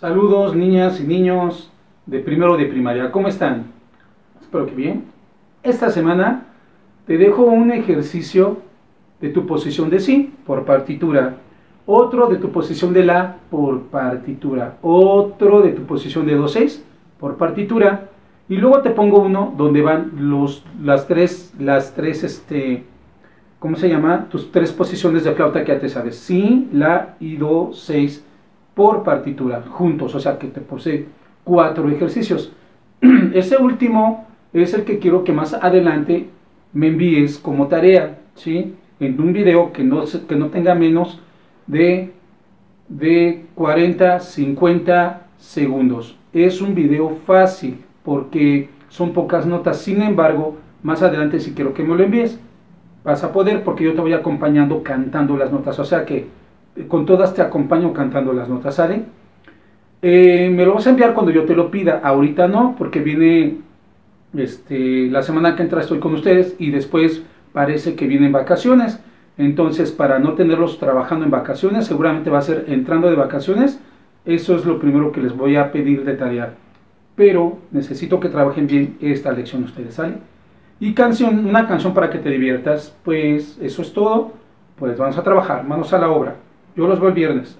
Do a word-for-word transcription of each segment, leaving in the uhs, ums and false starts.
Saludos niñas y niños de primero de primaria, ¿cómo están? Espero que bien. Esta semana te dejo un ejercicio de tu posición de sí por partitura, otro de tu posición de la por partitura, otro de tu posición de do seis por partitura, y luego te pongo uno donde van los, las tres, las tres, este, ¿cómo se llama? Tus tres posiciones de flauta que ya te sabes, si, la y do seis por partitura, juntos, o sea que te posee cuatro ejercicios. Ese último es el que quiero que más adelante me envíes como tarea, ¿sí? En un video que no, que no tenga menos de, de cuarenta, cincuenta segundos. Es un video fácil porque son pocas notas, sin embargo, más adelante si quiero que me lo envíes, vas a poder porque yo te voy acompañando cantando las notas, o sea que con todas te acompaño cantando las notas, ¿sale? Eh, me lo vas a enviar cuando yo te lo pida, ahorita no, porque viene este, la semana que entra estoy con ustedes y después parece que vienen vacaciones, entonces para no tenerlos trabajando en vacaciones, seguramente va a ser entrando de vacaciones, eso es lo primero que les voy a pedir de tarea, pero necesito que trabajen bien esta lección ustedes, ¿sale? Y canción, una canción para que te diviertas, pues eso es todo, pues vamos a trabajar, manos a la obra. Yo los veo el viernes.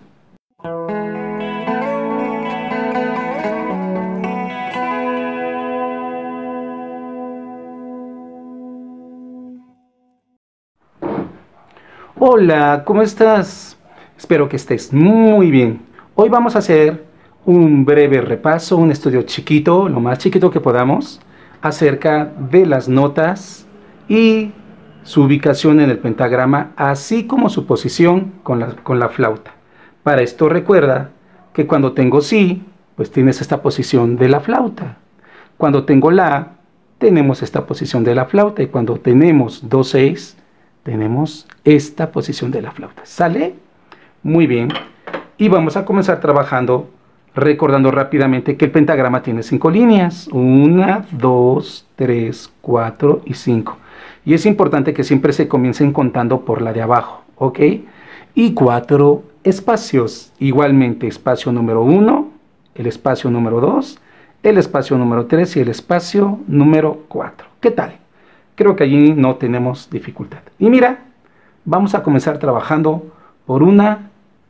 Hola, ¿cómo estás? Espero que estés muy bien. Hoy vamos a hacer un breve repaso, un estudio chiquito, lo más chiquito que podamos, acerca de las notas y su ubicación en el pentagrama, así como su posición con la, con la flauta. Para esto recuerda que cuando tengo si, pues tienes esta posición de la flauta. Cuando tengo la, tenemos esta posición de la flauta. Y cuando tenemos do seis, tenemos esta posición de la flauta. ¿Sale? Muy bien. Y vamos a comenzar trabajando recordando rápidamente que el pentagrama tiene cinco líneas. Una, dos, tres, cuatro y cinco. Y es importante que siempre se comiencen contando por la de abajo, ¿ok? Y cuatro espacios. Igualmente, espacio número uno, el espacio número dos, el espacio número tres y el espacio número cuatro. ¿Qué tal? Creo que allí no tenemos dificultad. Y mira, vamos a comenzar trabajando por una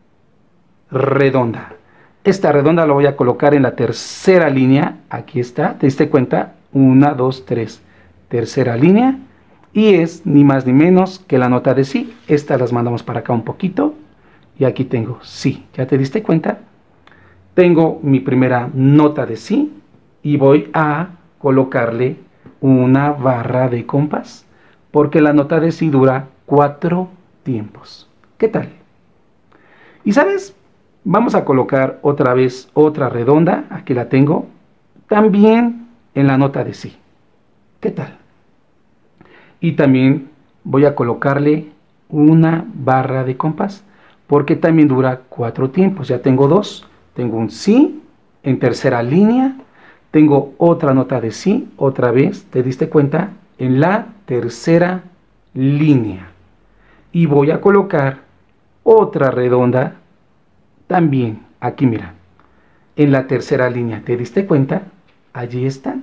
redonda. Esta redonda la voy a colocar en la tercera línea. Aquí está, ¿te diste cuenta? Una, dos, tres. Tercera línea. Y es ni más ni menos que la nota de si. Estas las mandamos para acá un poquito. Y aquí tengo si. ¿Ya te diste cuenta? Tengo mi primera nota de si. Y voy a colocarle una barra de compás. Porque la nota de si dura cuatro tiempos. ¿Qué tal? Y ¿sabes? Vamos a colocar otra vez otra redonda. Aquí la tengo. También en la nota de si. ¿Qué tal? Y también voy a colocarle una barra de compás, porque también dura cuatro tiempos. Ya tengo dos. Tengo un si en tercera línea. Tengo otra nota de si, otra vez, ¿te diste cuenta? En la tercera línea. Y voy a colocar otra redonda también. Aquí mira. En la tercera línea. ¿Te diste cuenta? Allí están.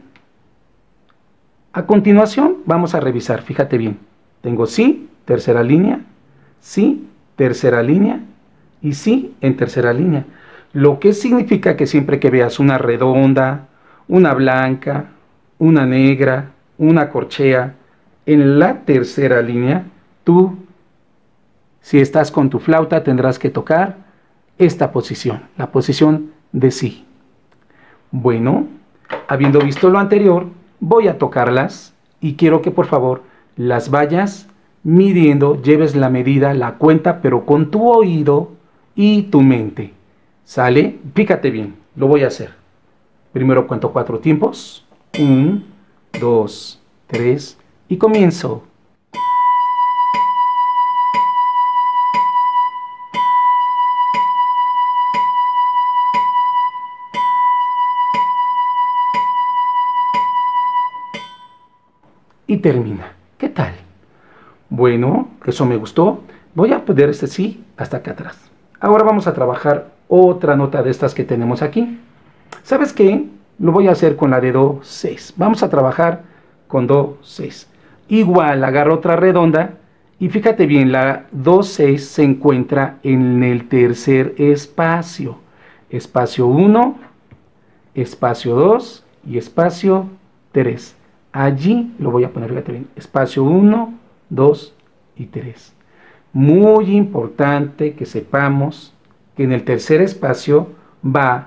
A continuación vamos a revisar, fíjate bien, tengo si, tercera línea, si, tercera línea y si en tercera línea. Lo que significa que siempre que veas una redonda, una blanca, una negra, una corchea, en la tercera línea, tú, si estás con tu flauta, tendrás que tocar esta posición, la posición de si. Bueno, habiendo visto lo anterior, voy a tocarlas y quiero que por favor las vayas midiendo, lleves la medida, la cuenta, pero con tu oído y tu mente. ¿Sale? Fíjate bien, lo voy a hacer. Primero cuento cuatro tiempos. Un, dos, tres y comienzo. Y termina. ¿Qué tal? Bueno, eso me gustó. Voy a poner este sí hasta acá atrás. Ahora vamos a trabajar otra nota de estas que tenemos aquí. ¿Sabes qué? Lo voy a hacer con la de do seis. Vamos a trabajar con do seis. Igual agarro otra redonda y fíjate bien, la do seis se encuentra en el tercer espacio. Espacio uno, espacio dos y espacio tres. Allí lo voy a poner, fíjate bien, espacio uno, dos y tres. Muy importante que sepamos que en el tercer espacio va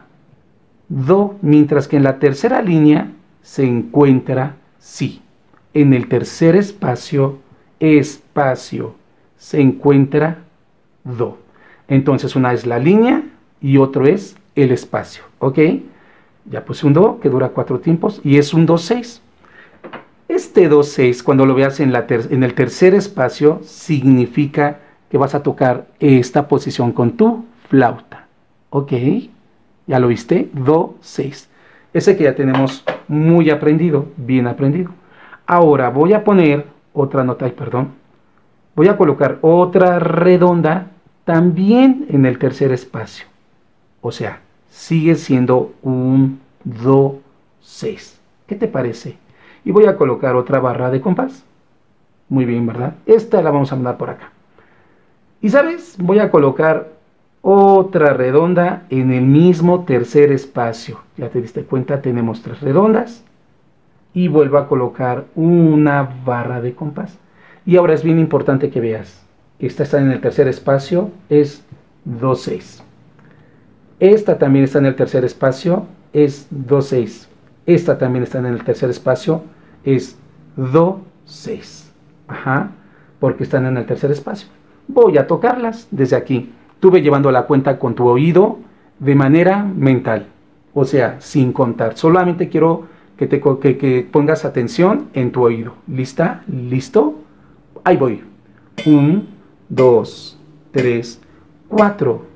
do, mientras que en la tercera línea se encuentra si. En el tercer espacio, espacio, se encuentra do. Entonces una es la línea y otro es el espacio, ¿ok? Ya puse un do que dura cuatro tiempos y es un do seis. Este do seis, cuando lo veas en, la ter en el tercer espacio, significa que vas a tocar esta posición con tu flauta, ¿ok? ¿Ya lo viste? do seis. Ese que ya tenemos muy aprendido, bien aprendido. Ahora voy a poner otra nota, ay, perdón. Voy a colocar otra redonda también en el tercer espacio. O sea, sigue siendo un do seis. ¿Qué te parece? Y voy a colocar otra barra de compás. Muy bien, ¿verdad? Esta la vamos a mandar por acá. Y ¿sabes? Voy a colocar otra redonda en el mismo tercer espacio. Ya te diste cuenta, tenemos tres redondas. Y vuelvo a colocar una barra de compás. Y ahora es bien importante que veas. Esta está en el tercer espacio, es do seis. Esta también está en el tercer espacio, es do seis. Esta también está en el tercer espacio, es do seis. Ajá, porque están en el tercer espacio. Voy a tocarlas desde aquí. Estuve llevando la cuenta con tu oído de manera mental. O sea, sin contar. Solamente quiero que, te, que, que pongas atención en tu oído. ¿Lista? ¿Listo? Ahí voy. Un, dos, tres, cuatro.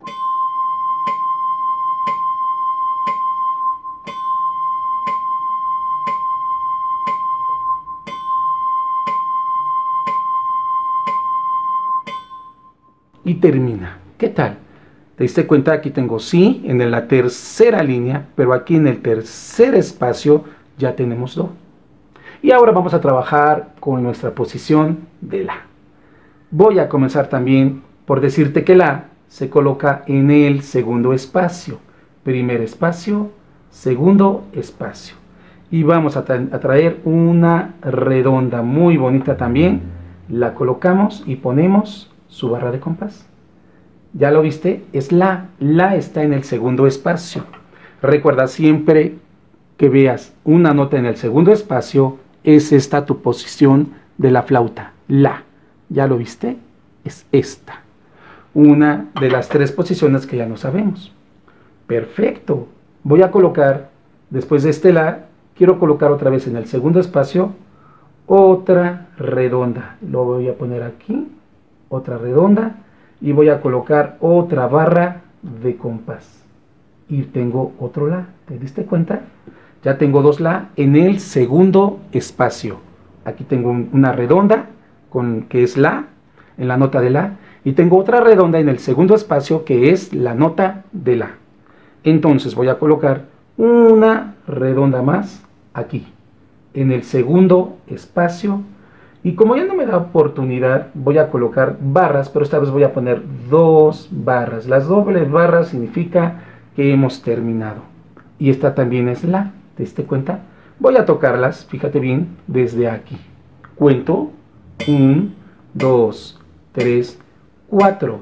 Y termina. ¿Qué tal? ¿Te diste cuenta? Aquí tengo si en la tercera línea, pero aquí en el tercer espacio ya tenemos do. Y ahora vamos a trabajar con nuestra posición de la. Voy a comenzar también por decirte que la se coloca en el segundo espacio. Primer espacio, segundo espacio. Y vamos a, tra a traer una redonda muy bonita también. La colocamos y ponemos su barra de compás. ¿Ya lo viste? Es la. La está en el segundo espacio. Recuerda siempre que veas una nota en el segundo espacio, es esta tu posición de la flauta. La. ¿Ya lo viste? Es esta. Una de las tres posiciones que ya no sabemos. Perfecto. Voy a colocar, después de este la, quiero colocar otra vez en el segundo espacio otra redonda. Lo voy a poner aquí. Otra redonda y voy a colocar otra barra de compás y tengo otro la. ¿Te diste cuenta? Ya tengo dos la en el segundo espacio. Aquí tengo un, una redonda con que es la en la nota de la y tengo otra redonda en el segundo espacio que es la nota de la. Entonces voy a colocar una redonda más aquí en el segundo espacio. Y como ya no me da oportunidad, voy a colocar barras, pero esta vez voy a poner dos barras. Las dobles barras significa que hemos terminado. Y esta también es la, ¿te diste cuenta? Voy a tocarlas, fíjate bien, desde aquí. Cuento, un, dos, tres, cuatro.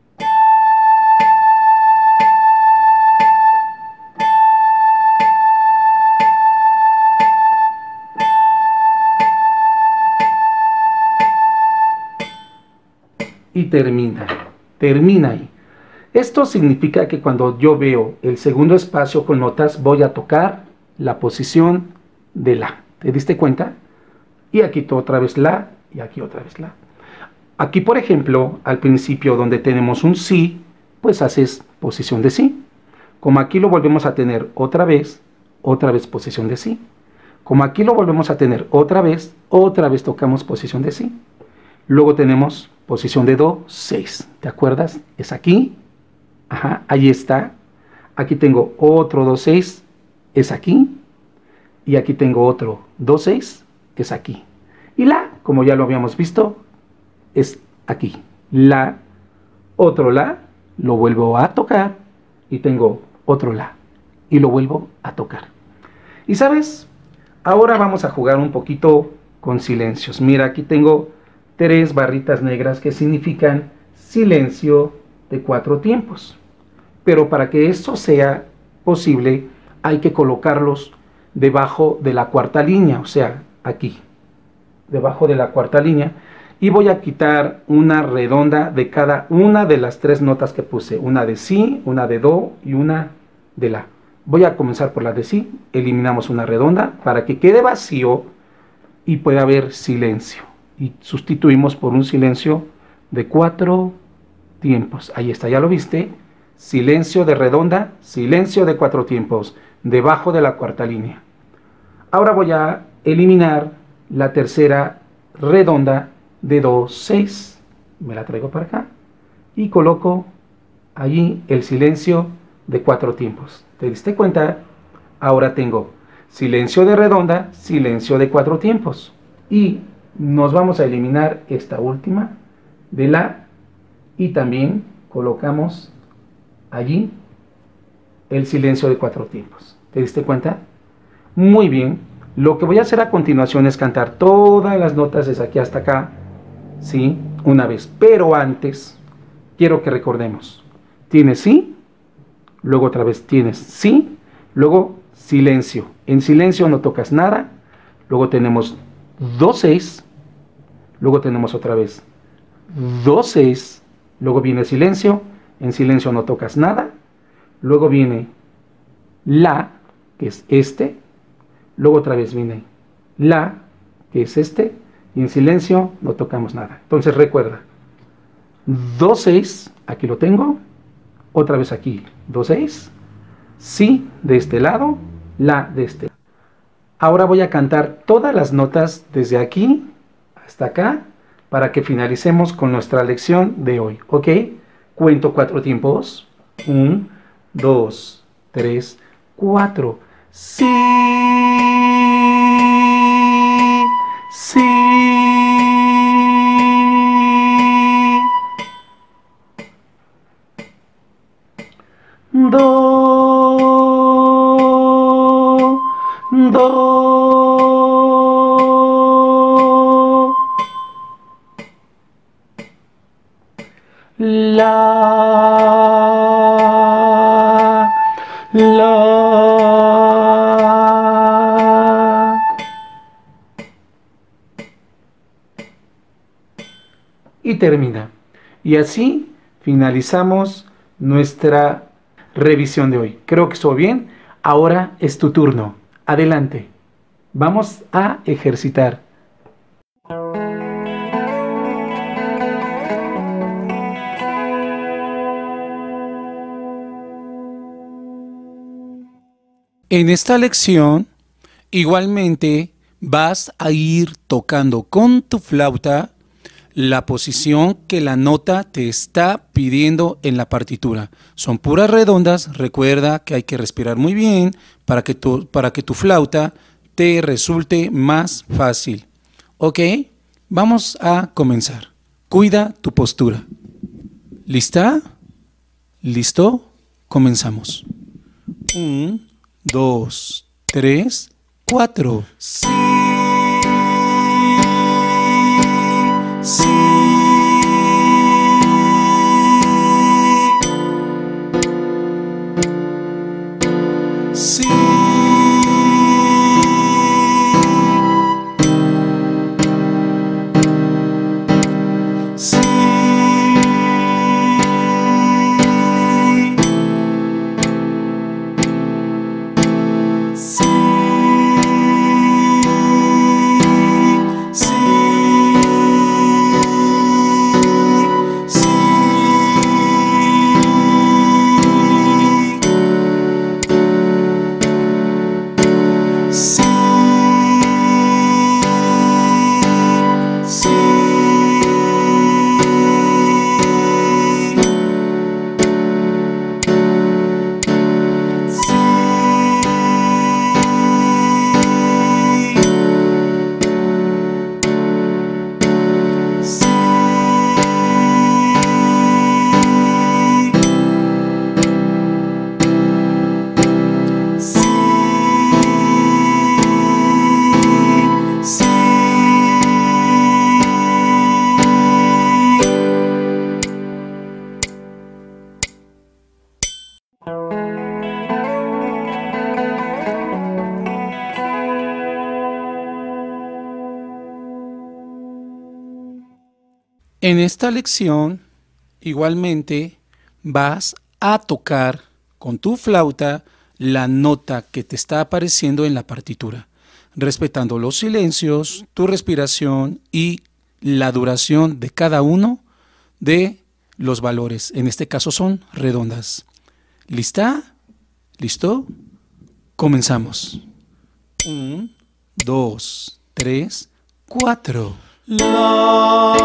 Y termina, termina ahí. Esto significa que cuando yo veo el segundo espacio con notas, voy a tocar la posición de la. ¿Te diste cuenta? Y aquí otra vez la, y aquí otra vez la. Aquí, por ejemplo, al principio donde tenemos un si, pues haces posición de si. Como aquí lo volvemos a tener otra vez, otra vez posición de si. Como aquí lo volvemos a tener otra vez, otra vez tocamos posición de si. Luego tenemos posición de do seis, ¿te acuerdas? Es aquí Ajá, ahí está. Aquí tengo otro dos seis, es aquí. Y aquí tengo otro dos seis, es aquí. Y la, como ya lo habíamos visto, es aquí. La, otro la, lo vuelvo a tocar y tengo otro la y lo vuelvo a tocar. Y sabes, ahora vamos a jugar un poquito con silencios. Mira, aquí tengo tres barritas negras que significan silencio de cuatro tiempos. Pero para que esto sea posible, hay que colocarlos debajo de la cuarta línea, o sea, aquí, debajo de la cuarta línea. Y voy a quitar una redonda de cada una de las tres notas que puse. Una de si, una de do y una de la. Voy a comenzar por la de si. Eliminamos una redonda para que quede vacío y pueda haber silencio. Y sustituimos por un silencio de cuatro tiempos. Ahí está, ya lo viste. Silencio de redonda, silencio de cuatro tiempos, debajo de la cuarta línea. Ahora voy a eliminar la tercera redonda de do seis. Me la traigo para acá y coloco allí el silencio de cuatro tiempos. ¿Te diste cuenta? Ahora tengo silencio de redonda, silencio de cuatro tiempos. Y nos vamos a eliminar esta última de la y también colocamos allí el silencio de cuatro tiempos. ¿Te diste cuenta? Muy bien. Lo que voy a hacer a continuación es cantar todas las notas desde aquí hasta acá, ¿sí? Una vez. Pero antes, quiero que recordemos. Tienes sí, luego otra vez tienes sí, luego silencio. En silencio no tocas nada. Luego tenemos do seis, luego tenemos otra vez do seis, luego viene silencio. En silencio no tocas nada. Luego viene la, que es este. Luego otra vez viene la, que es este. Y en silencio no tocamos nada. Entonces recuerda. do seis, aquí lo tengo. Otra vez aquí, do seis. Si de este lado, la de este lado. Ahora voy a cantar todas las notas desde aquí hasta acá para que finalicemos con nuestra lección de hoy. ¿Ok? Cuento cuatro tiempos. Un, dos, tres, cuatro. Sí, sí. Do, do. La, la. Y termina. Y así finalizamos nuestra revisión de hoy. Creo que estuvo bien. Ahora es tu turno. Adelante. Vamos a ejercitar. En esta lección, igualmente vas a ir tocando con tu flauta la posición que la nota te está pidiendo en la partitura. Son puras redondas. Recuerda que hay que respirar muy bien para que tu, para que tu flauta te resulte más fácil. ¿Ok? Vamos a comenzar. Cuida tu postura. ¿Lista? ¿Listo? Comenzamos. Un, dos, tres, cuatro. Sí, sí, sí, sí. En esta lección, igualmente, vas a tocar con tu flauta la nota que te está apareciendo en la partitura, respetando los silencios, tu respiración y la duración de cada uno de los valores. En este caso son redondas. ¿Lista? ¿Listo? Comenzamos. Un, dos, tres, cuatro. La,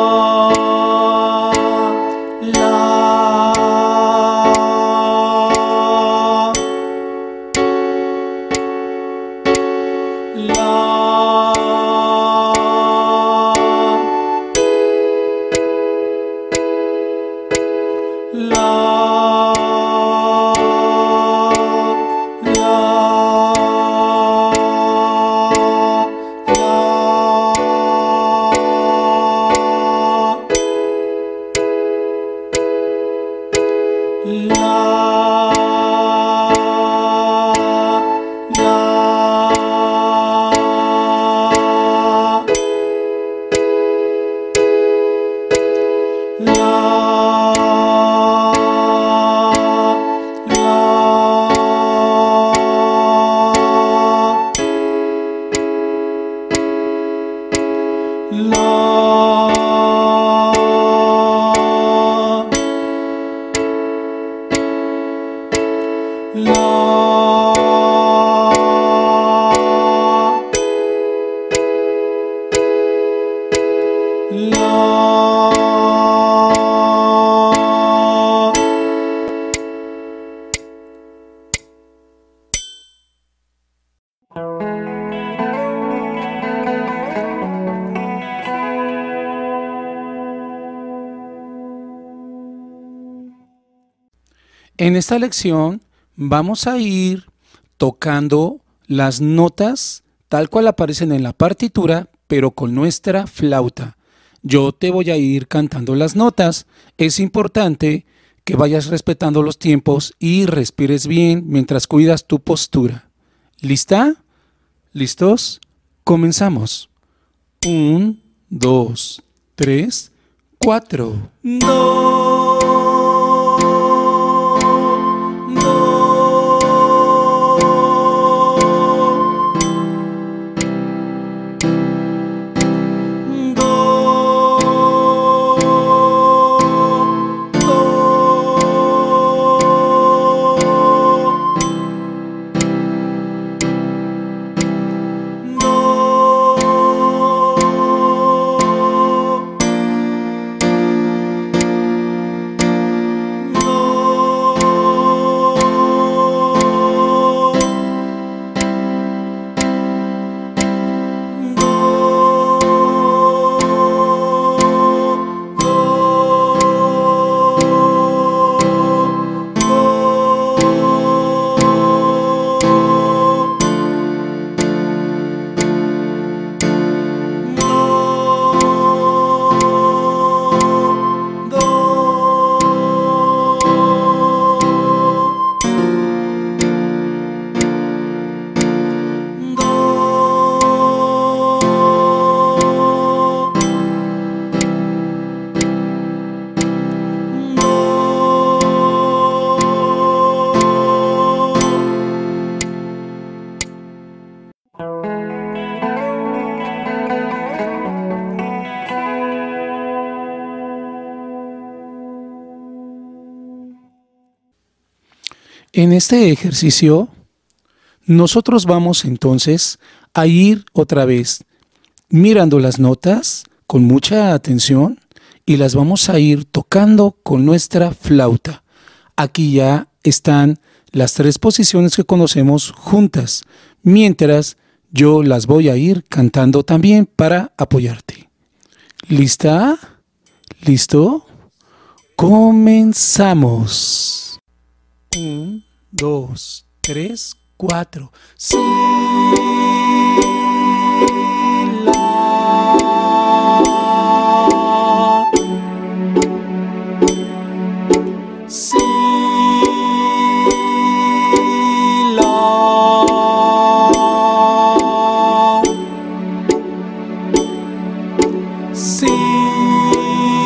la, la, En esta lección vamos a ir tocando las notas tal cual aparecen en la partitura, pero con nuestra flauta. Yo te voy a ir cantando las notas. Es importante que vayas respetando los tiempos y respires bien mientras cuidas tu postura. ¿Lista? ¿Listos? Comenzamos. Un, dos, tres, cuatro. Do. En este ejercicio, nosotros vamos entonces a ir otra vez mirando las notas con mucha atención y las vamos a ir tocando con nuestra flauta. Aquí ya están las tres posiciones que conocemos juntas, mientras yo las voy a ir cantando también para apoyarte. ¿Lista? ¿Listo? Comenzamos. Un, dos, tres, cuatro. Si, la, si, la, si.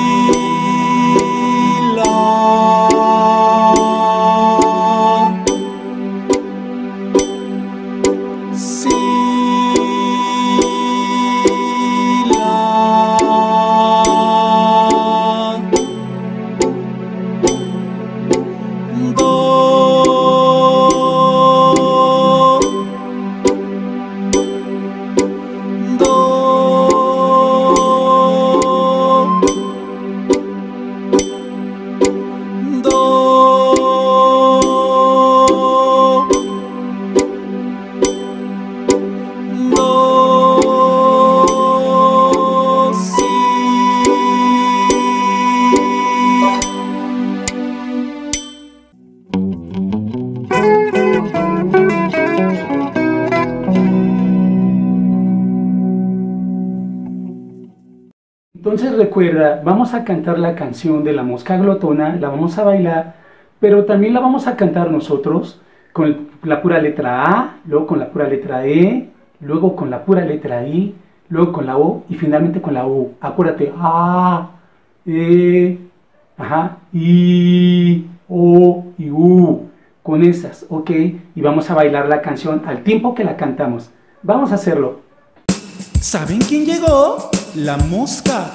Entonces recuerda, vamos a cantar la canción de la mosca glotona, la vamos a bailar, pero también la vamos a cantar nosotros con la pura letra A, luego con la pura letra E, luego con la pura letra I, luego con la O y finalmente con la U. Acuérdate, A, E, ajá, I, O y U. Con esas, ¿ok? Y vamos a bailar la canción al tiempo que la cantamos. Vamos a hacerlo. ¿Saben quién llegó? La mosca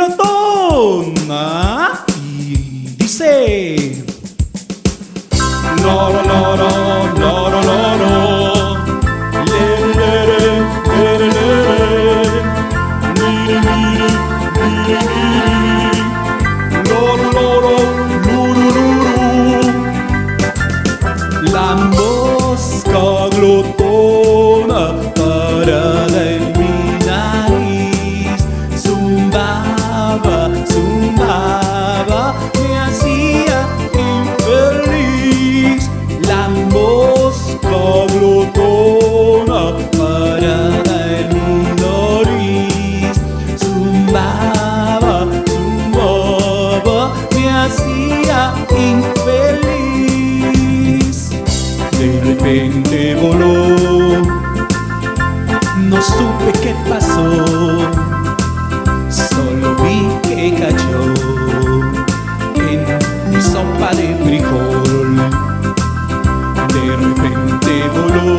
glotona. Y dice: loro, loro, loro, loro. Lere, lere, lere, lere. Miri, miri, miri, miri. Loro, loro, luru, luru. La mosca glotona parada en mi nariz zumbaba, zumbaba, me hacía infeliz. La mosca glotona parada en mi nariz zumbaba, zumbaba, me hacía infeliz. De repente voló, no supe qué pasó, solo vi que cayó en mi sopa de frijol. De repente voló,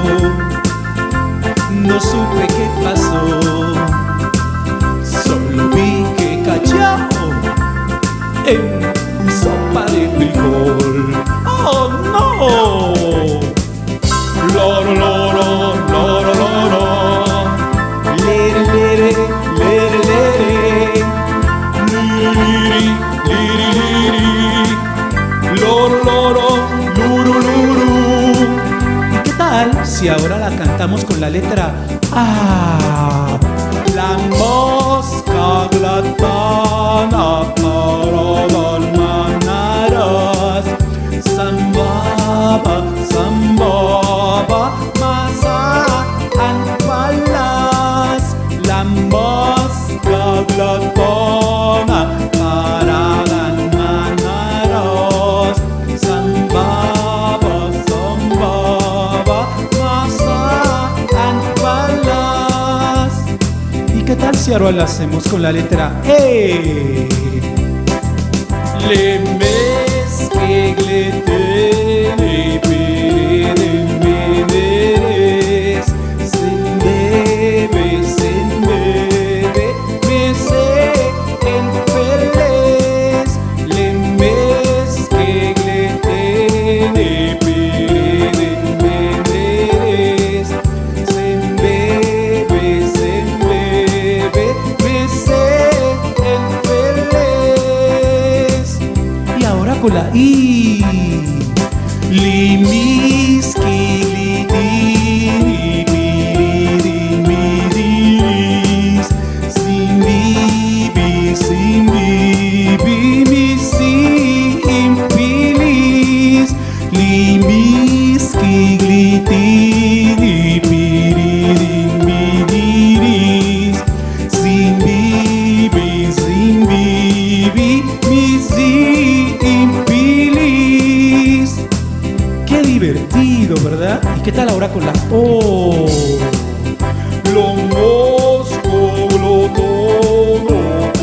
no supe qué pasó, solo vi que cayó en mi sopa de frijol. ¡Oh, no! Loro, loro, loro, loro. Lere, lere, lere, lere. Liri, liri, liri. Loro, loro, luru, luru. ¿Y qué tal si ahora la cantamos con la letra A? La mosca glotona parada en manaras zambaba, zambaba, masaan palas. La mosca glotona parada en manaras zambaba, zambaba, masaan palas. ¿Y qué tal si ahora lo hacemos con la letra E? Le mezqueglete, le pere meneres, sendebe, sendebe, me sé en peles. Le mezqueglete, le pere meneres, sendebe, sendebe, me sé en peles. Y ahora con la I. Limiski, lidimiris, simbibi, simbibi, misi, impilis. Limiski, lidimiris, simbibi, simbibi, misi, impilis. ¡Qué divertido!, ¿verdad? ¿Y qué tal ahora con la O? Lo mosco glotono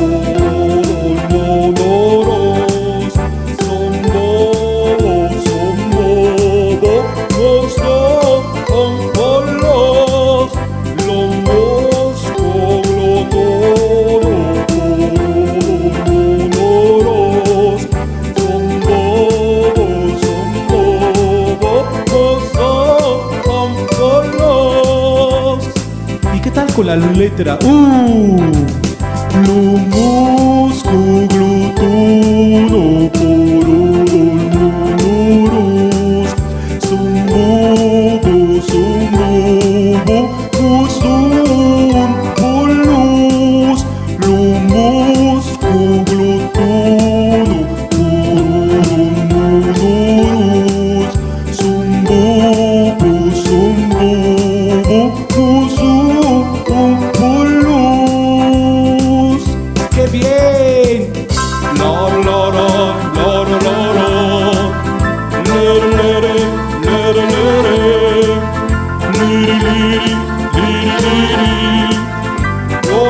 monoros son bobos, son bobos, mosco con polos. Lo mosco glotono monoros son bobos, son bobos, son polos. ¿Y qué tal con la letra U? Lumuscu glutuno porudolmunuros sumbubu, sumbubu, musun pulus. Lumuscu glutuno porudolmunuros sumbubu, sumbubu, musun pulus.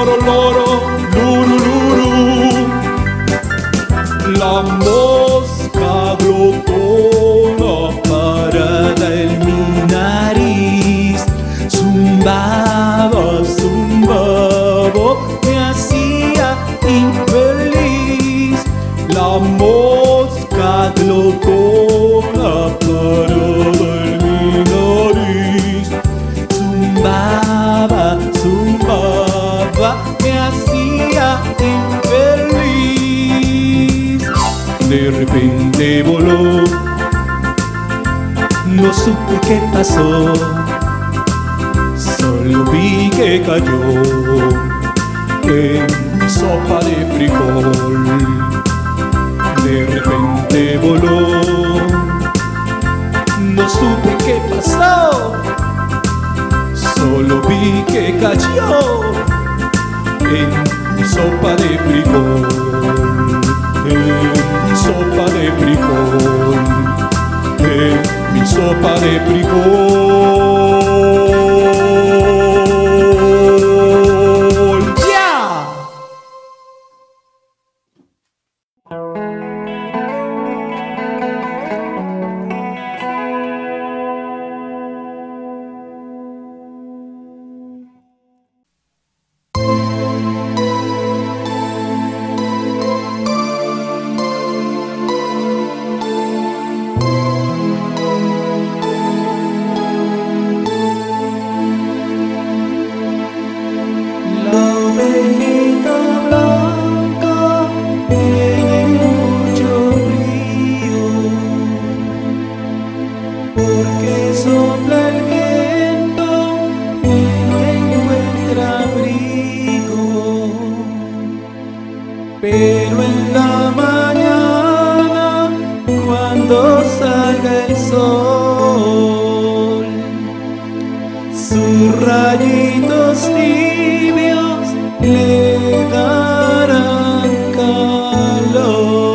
loro, loro, luru, luru. La mosca glotona parada en mi nariz zumbaba, zumbaba, me hacía infeliz. La mosca glotona parada en mi nariz zumbaba, zumbaba, me hacía infeliz. De repente voló, no supe qué pasó, solo vi que cayó en mi sopa de frijol. De repente voló, no supe qué pasó, solo vi que cayó en mi sopa de frijol, en mi sopa de frijol, en mi sopa de frijol. ¡Ya! Porque sopla el viento y no encuentra abrigo, pero en la mañana cuando salga el sol, sus rayitos tibios le darán calor.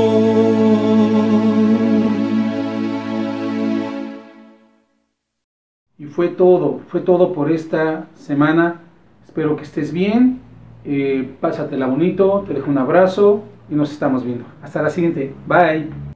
Y fue todo, fue todo por esta semana. Espero que estés bien, eh, pásatela bonito, te dejo un abrazo y nos estamos viendo. Hasta la siguiente, bye.